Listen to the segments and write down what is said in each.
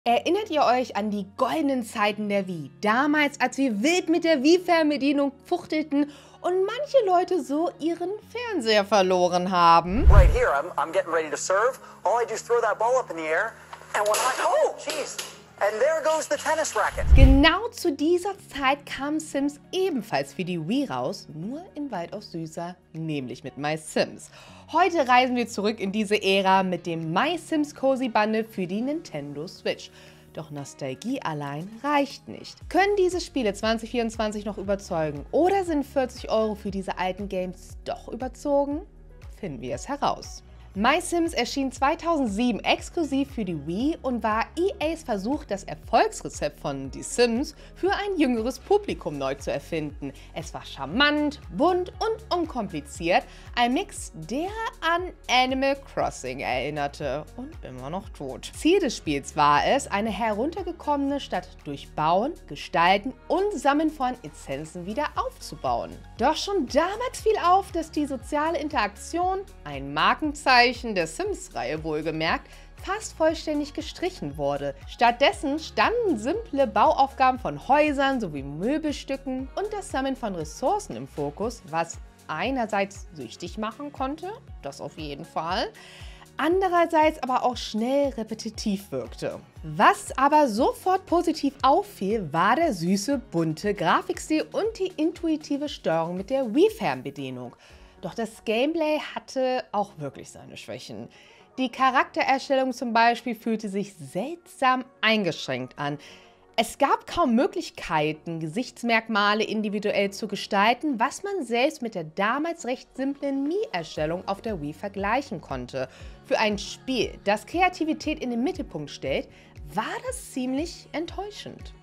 Erinnert ihr euch an die goldenen Zeiten der Wii? Damals, als wir wild mit der Wii-Fernbedienung fuchtelten und manche Leute so ihren Fernseher verloren haben? Right here, I'm getting ready to serve. All I do is throw that ball up in the air, and oh, jeez, and there goes the tennis racket. Genau zu dieser Zeit kam Sims ebenfalls für die Wii raus, nur in weitaus süßer, nämlich mit MySims. Heute reisen wir zurück in diese Ära mit dem MySims Cozy Bundle für die Nintendo Switch. Doch Nostalgie allein reicht nicht. Können diese Spiele 2024 noch überzeugen oder sind 40 € für diese alten Games doch überzogen? Finden wir es heraus. MySims erschien 2007 exklusiv für die Wii und war EAs Versuch, das Erfolgsrezept von Die Sims für ein jüngeres Publikum neu zu erfinden. Es war charmant, bunt und unkompliziert, ein Mix, der an Animal Crossing erinnerte und immer noch tut. Ziel des Spiels war es, eine heruntergekommene Stadt durch Bauen, Gestalten und Sammeln von Essenzen wieder aufzubauen. Doch schon damals fiel auf, dass die soziale Interaktion, ein Markenzeichen der Sims-Reihe wohlgemerkt, fast vollständig gestrichen wurde. Stattdessen standen simple Bauaufgaben von Häusern sowie Möbelstücken und das Sammeln von Ressourcen im Fokus, was einerseits süchtig machen konnte, das auf jeden Fall, andererseits aber auch schnell repetitiv wirkte. Was aber sofort positiv auffiel, war der süße, bunte Grafikstil und die intuitive Steuerung mit der Wii-Fernbedienung. Doch das Gameplay hatte auch wirklich seine Schwächen. Die Charaktererstellung zum Beispiel fühlte sich seltsam eingeschränkt an. Es gab kaum Möglichkeiten, Gesichtsmerkmale individuell zu gestalten, was man selbst mit der damals recht simplen Mii-Erstellung auf der Wii vergleichen konnte. Für ein Spiel, das Kreativität in den Mittelpunkt stellt, war das ziemlich enttäuschend.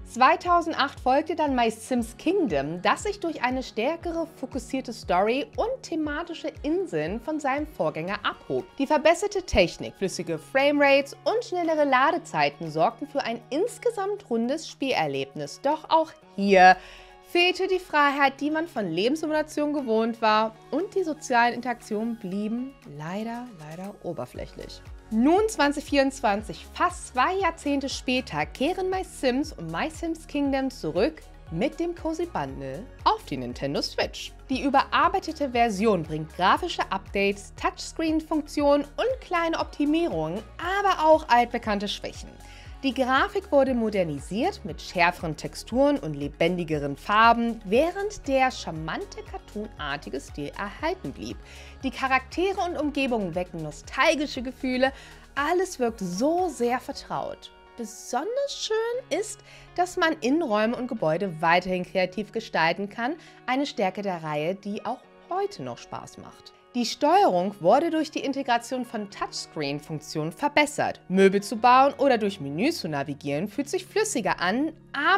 2008 folgte dann MySims Kingdom, das sich durch eine stärkere fokussierte Story und thematische Inseln von seinem Vorgänger abhob. Die verbesserte Technik, flüssige Framerates und schnellere Ladezeiten sorgten für ein insgesamt rundes Spielerlebnis. Doch auch hier fehlte die Freiheit, die man von Lebenssimulationen gewohnt war, und die sozialen Interaktionen blieben leider oberflächlich. Nun 2024, fast 2 Jahrzehnte später, kehren MySims und MySims Kingdom zurück mit dem Cozy Bundle auf die Nintendo Switch. Die überarbeitete Version bringt grafische Updates, Touchscreen-Funktionen und kleine Optimierungen, aber auch altbekannte Schwächen. Die Grafik wurde modernisiert mit schärferen Texturen und lebendigeren Farben, während der charmante cartoonartige Stil erhalten blieb. Die Charaktere und Umgebungen wecken nostalgische Gefühle, alles wirkt so sehr vertraut. Besonders schön ist, dass man Innenräume und Gebäude weiterhin kreativ gestalten kann, eine Stärke der Reihe, die auch heute noch Spaß macht. Die Steuerung wurde durch die Integration von Touchscreen-Funktionen verbessert. Möbel zu bauen oder durch Menüs zu navigieren fühlt sich flüssiger an,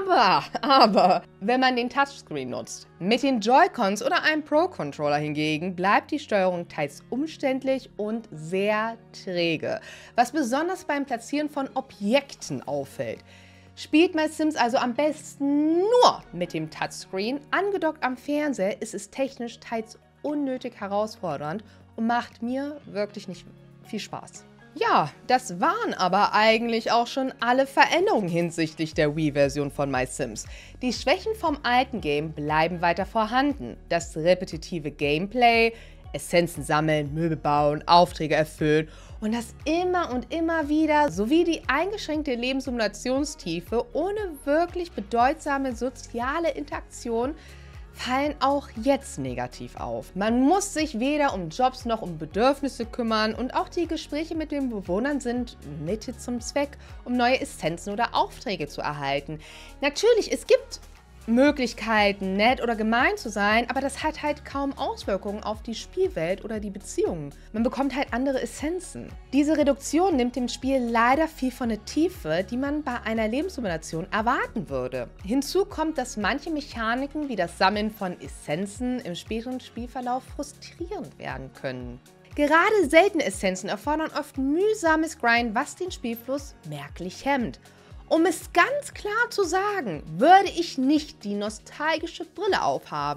aber wenn man den Touchscreen nutzt. Mit den Joy-Cons oder einem Pro-Controller hingegen bleibt die Steuerung teils umständlich und sehr träge, was besonders beim Platzieren von Objekten auffällt. Spielt MySims also am besten nur mit dem Touchscreen. Angedockt am Fernseher ist es technisch teils unnötig herausfordernd und macht mir wirklich nicht viel Spaß. Ja, das waren aber eigentlich auch schon alle Veränderungen hinsichtlich der Wii-Version von MySims. Die Schwächen vom alten Game bleiben weiter vorhanden. Das repetitive Gameplay, Essenzen sammeln, Möbel bauen, Aufträge erfüllen und das immer und immer wieder, sowie die eingeschränkte Lebenssimulationstiefe ohne wirklich bedeutsame soziale Interaktion fallen auch jetzt negativ auf. Man muss sich weder um Jobs noch um Bedürfnisse kümmern und auch die Gespräche mit den Bewohnern sind Mittel zum Zweck, um neue Essenzen oder Aufträge zu erhalten. Natürlich, es gibt Möglichkeiten, nett oder gemein zu sein, aber das hat halt kaum Auswirkungen auf die Spielwelt oder die Beziehungen. Man bekommt halt andere Essenzen. Diese Reduktion nimmt dem Spiel leider viel von der Tiefe, die man bei einer Lebenssimulation erwarten würde. Hinzu kommt, dass manche Mechaniken wie das Sammeln von Essenzen im späteren Spielverlauf frustrierend werden können. Gerade seltene Essenzen erfordern oft mühsames Grind, was den Spielfluss merklich hemmt. Um es ganz klar zu sagen, würde ich nicht die nostalgische Brille aufhaben,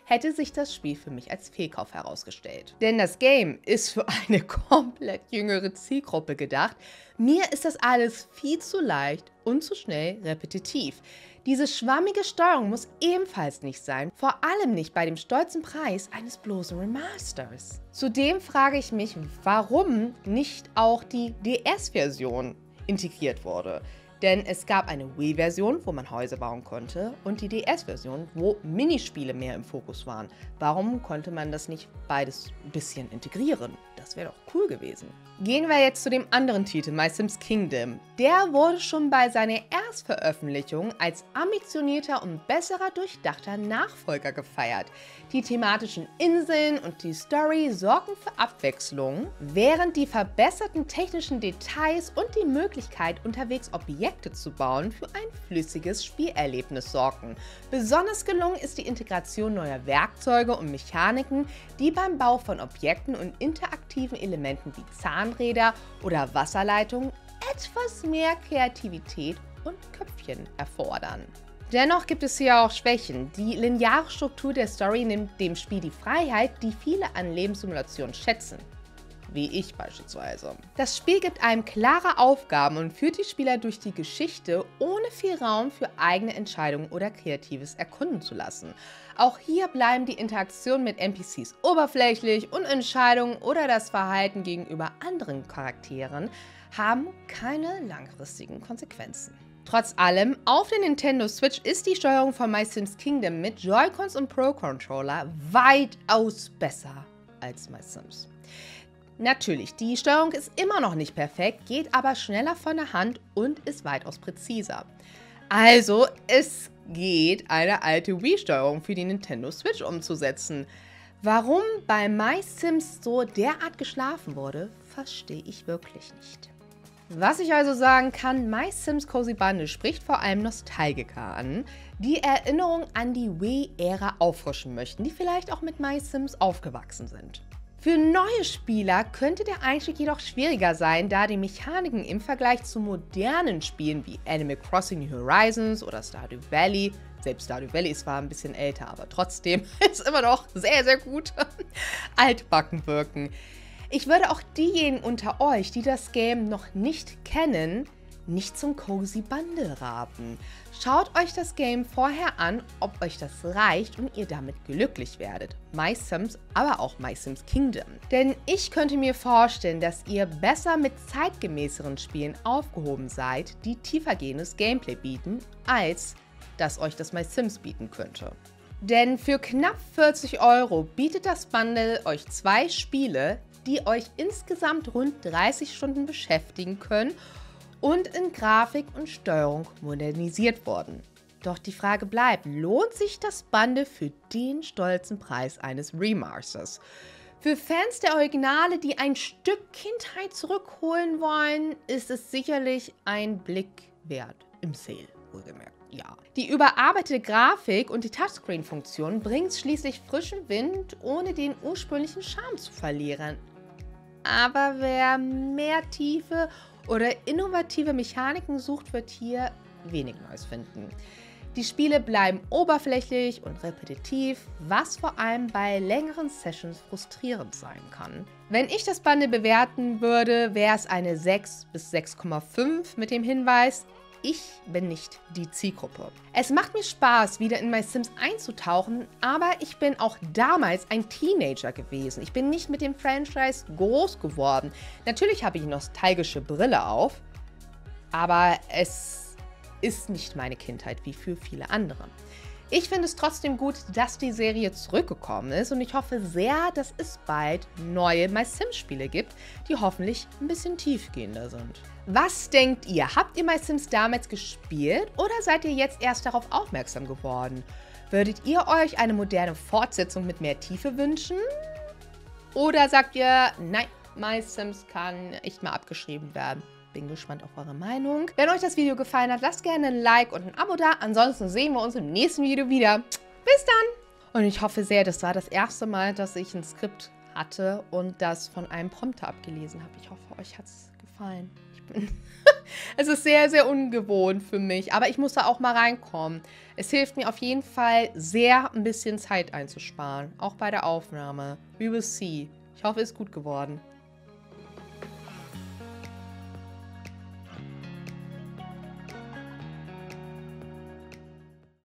hätte sich das Spiel für mich als Fehlkauf herausgestellt. Denn das Game ist für eine komplett jüngere Zielgruppe gedacht. Mir ist das alles viel zu leicht und zu schnell repetitiv. Diese schwammige Steuerung muss ebenfalls nicht sein, vor allem nicht bei dem stolzen Preis eines bloßen Remasters. Zudem frage ich mich, warum nicht auch die DS-Version integriert wurde. Denn es gab eine Wii-Version, wo man Häuser bauen konnte, und die DS-Version, wo Minispiele mehr im Fokus waren. Warum konnte man das nicht beides ein bisschen integrieren? Das wäre doch cool gewesen. Gehen wir jetzt zu dem anderen Titel, My Sims Kingdom. Der wurde schon bei seiner Erstveröffentlichung als ambitionierter und besserer durchdachter Nachfolger gefeiert. Die thematischen Inseln und die Story sorgen für Abwechslung, während die verbesserten technischen Details und die Möglichkeit, unterwegs Objekte zu bauen, für ein flüssiges Spielerlebnis sorgen. Besonders gelungen ist die Integration neuer Werkzeuge und Mechaniken, die beim Bau von Objekten und interaktiven Elementen wie Zahnräder oder Wasserleitungen etwas mehr Kreativität und Köpfchen erfordern. Dennoch gibt es hier auch Schwächen. Die lineare Struktur der Story nimmt dem Spiel die Freiheit, die viele an Lebenssimulationen schätzen. Wie ich beispielsweise. Das Spiel gibt einem klare Aufgaben und führt die Spieler durch die Geschichte, ohne viel Raum für eigene Entscheidungen oder kreatives Erkunden zu lassen. Auch hier bleiben die Interaktionen mit NPCs oberflächlich und Entscheidungen oder das Verhalten gegenüber anderen Charakteren haben keine langfristigen Konsequenzen. Trotz allem, auf der Nintendo Switch ist die Steuerung von My Sims Kingdom mit Joy-Cons und Pro-Controller weitaus besser als My Sims. Natürlich, die Steuerung ist immer noch nicht perfekt, geht aber schneller von der Hand und ist weitaus präziser. Also, es geht, eine alte Wii-Steuerung für die Nintendo Switch umzusetzen. Warum bei My Sims so derart geschlafen wurde, verstehe ich wirklich nicht. Was ich also sagen kann, My Sims Cozy Bundle spricht vor allem Nostalgiker an, die Erinnerungen an die Wii-Ära auffrischen möchten, die vielleicht auch mit My Sims aufgewachsen sind. Für neue Spieler könnte der Einstieg jedoch schwieriger sein, da die Mechaniken im Vergleich zu modernen Spielen wie Animal Crossing New Horizons oder Stardew Valley, selbst Stardew Valley ist zwar ein bisschen älter, aber trotzdem ist immer noch sehr, sehr gut, altbacken wirken. Ich würde auch diejenigen unter euch, die das Game noch nicht kennen, nicht zum Cozy Bundle raten. Schaut euch das Game vorher an, ob euch das reicht und ihr damit glücklich werdet. My Sims, aber auch My Sims Kingdom. Denn ich könnte mir vorstellen, dass ihr besser mit zeitgemäßeren Spielen aufgehoben seid, die tiefergehendes Gameplay bieten, als das euch das My Sims bieten könnte. Denn für knapp 40 € bietet das Bundle euch 2 Spiele, die euch insgesamt rund 30 Stunden beschäftigen können und in Grafik und Steuerung modernisiert wurden. Doch die Frage bleibt, lohnt sich das Bundle für den stolzen Preis eines Remasters? Für Fans der Originale, die ein Stück Kindheit zurückholen wollen, ist es sicherlich ein Blick wert. Im Sale, wohlgemerkt. Ja. Die überarbeitete Grafik und die Touchscreen-Funktion bringt schließlich frischen Wind, ohne den ursprünglichen Charme zu verlieren. Aber wer mehr Tiefe oder innovative Mechaniken sucht, wird hier wenig Neues finden. Die Spiele bleiben oberflächlich und repetitiv, was vor allem bei längeren Sessions frustrierend sein kann. Wenn ich das Bundle bewerten würde, wäre es eine 6 bis 6,5 mit dem Hinweis, ich bin nicht die Zielgruppe. Es macht mir Spaß, wieder in My Sims einzutauchen, aber ich bin auch damals ein Teenager gewesen. Ich bin nicht mit dem Franchise groß geworden. Natürlich habe ich nostalgische Brille auf, aber es ist nicht meine Kindheit wie für viele andere. Ich finde es trotzdem gut, dass die Serie zurückgekommen ist und ich hoffe sehr, dass es bald neue My Sims Spiele gibt, die hoffentlich ein bisschen tiefgehender sind. Was denkt ihr? Habt ihr My Sims damals gespielt oder seid ihr jetzt erst darauf aufmerksam geworden? Würdet ihr euch eine moderne Fortsetzung mit mehr Tiefe wünschen? Oder sagt ihr, nein, My Sims kann echt mal abgeschrieben werden? Bin gespannt auf eure Meinung. Wenn euch das Video gefallen hat, lasst gerne ein Like und ein Abo da. Ansonsten sehen wir uns im nächsten Video wieder. Bis dann! Und ich hoffe sehr, das war das erste Mal, dass ich ein Skript hatte und das von einem Prompter abgelesen habe. Ich hoffe, euch hat es gefallen. Ich bin Es ist sehr, sehr ungewohnt für mich, aber ich muss da auch mal reinkommen. Es hilft mir auf jeden Fall sehr, ein bisschen Zeit einzusparen, auch bei der Aufnahme. We will see. Ich hoffe, es ist gut geworden.